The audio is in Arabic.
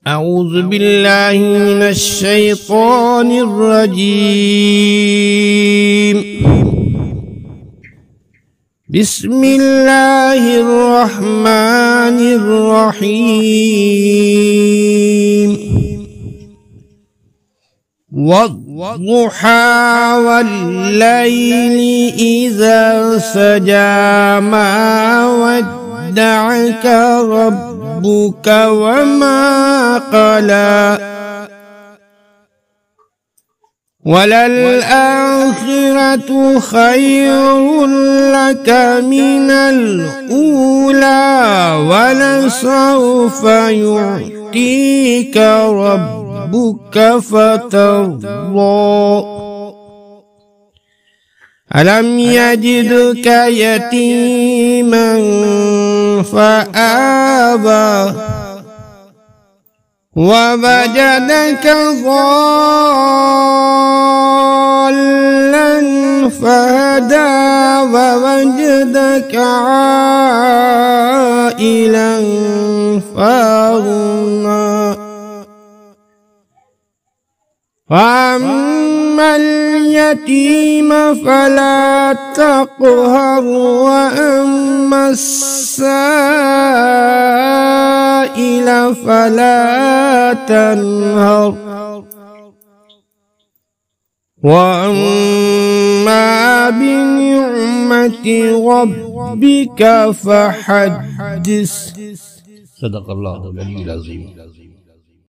أعوذ بالله من الشيطان الرجيم. بسم الله الرحمن الرحيم. والضحى والليل إذا سجى ما ودعك ربك وما قلى وللآخرة خير لك من الأولى ولسوف يعطيك ربك فترضى. ألم يجدك يتيما فآوى ووجدك ضالا فهدى ووجدك عائلا فأغنى. وأما اليتيم فلا تقهر وأما السائل فلا تنهر وأما بنعمة ربك فحدث. صدق الله العلي العظيم.